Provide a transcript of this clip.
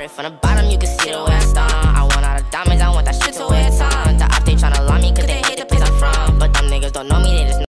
Started from the bottom, you can see the way I start. I want all the diamonds, I want that shit to wear a ton. The op, they tryna lie me cause they hate the place I'm from, but them niggas don't know me, they